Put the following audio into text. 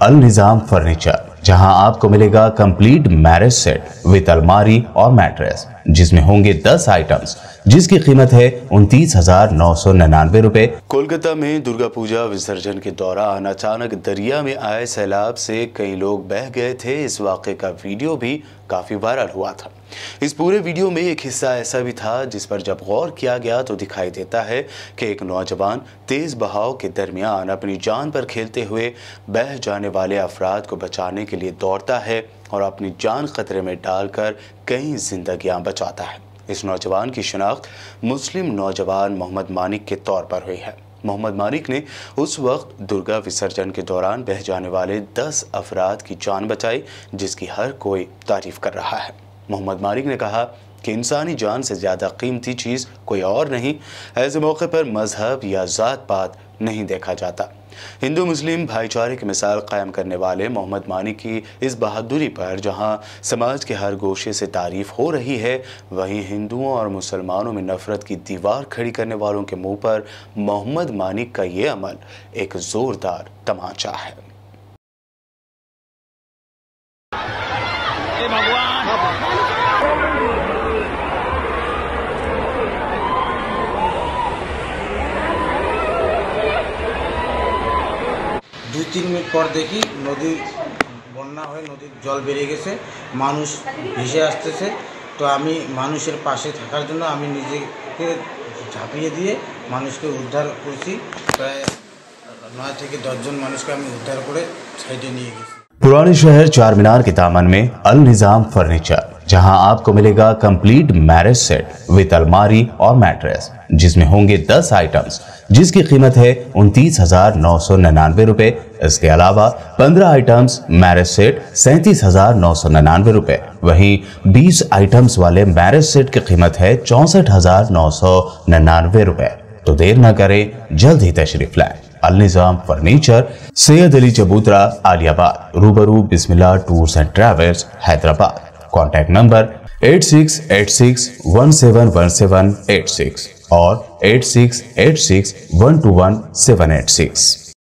अल Nizam furniture, जहां आपको मिलेगा कंप्लीट मैरिज सेट विद अलमारी और मैट्रेस, जिसमें होंगे 10 आइटम्स, जिसकी कीमत है 29,999 रुपए। कोलकाता में दुर्गा पूजा विसर्जन के दौरान अचानक दरिया में आए सैलाब से कई लोग बह गए थे। इस वाक़े का वीडियो भी काफ़ी वायरल हुआ था। इस पूरे वीडियो में एक हिस्सा ऐसा भी था जिस पर जब गौर किया गया तो दिखाई देता है कि एक नौजवान तेज़ बहाव के दरमियान अपनी जान पर खेलते हुए बह जाने वाले अफराद को बचाने के लिए दौड़ता है और अपनी जान खतरे में डालकर कई जिंदगियां बचाता है। इस नौजवान की शिनाख्त मुस्लिम नौजवान मोहम्मद मानिक के तौर पर हुई है। मोहम्मद मानिक ने उस वक्त दुर्गा विसर्जन के दौरान बह जाने वाले 10 अफराद की जान बचाई, जिसकी हर कोई तारीफ कर रहा है। मोहम्मद मानिक ने कहा कि इंसानी जान से ज़्यादा कीमती चीज़ कोई और नहीं। ऐसे मौके पर मजहब या ज़ात पात नहीं देखा जाता। हिंदू मुस्लिम भाईचारे की मिसाल कायम करने वाले मोहम्मद मानिक की इस बहादुरी पर जहां समाज के हर गोशे से तारीफ हो रही है, वहीं हिंदुओं और मुसलमानों में नफरत की दीवार खड़ी करने वालों के मुंह पर मोहम्मद मानिक का ये अमल एक जोरदार तमाचा है। দুই তিন মিনিট পর দেখি নদী বন্যা হয়ে নদীর জল বেড়ে গেছে, মানুষ ভেসে আসতেছে। তো আমি মানুষের পাশে থাকার জন্য আমি নিজেকে ঝাঁপিয়ে দিয়ে মানুষকে উদ্ধার করেছি। প্রায় 9 থেকে 10 জন মানুষকে আমি উদ্ধার করে সাইডে নিয়ে গেছি। पुराने शहर चार मीनार के दामन में अल निज़ाम फर्नीचर, जहां आपको मिलेगा कंप्लीट मैरिज सेट विद अलमारी और मैट्रेस, जिसमें होंगे 10 आइटम्स, जिसकी कीमत है 29,999 रुपए। इसके अलावा 15 आइटम्स मैरिज सेट 37,999 रुपए। वहीं 20 आइटम्स वाले मैरिज सेट की कीमत है 64,999 रुपए। तो देर न करें, जल्द ही तशरीफ लाएं। अल निज़ाम फर्नीचर, सैयद अली चबूतरा, आलियाबाद, रूबरू Bismillah tours and travels, Hyderabad. Contact number 8686171786 और 8686121786।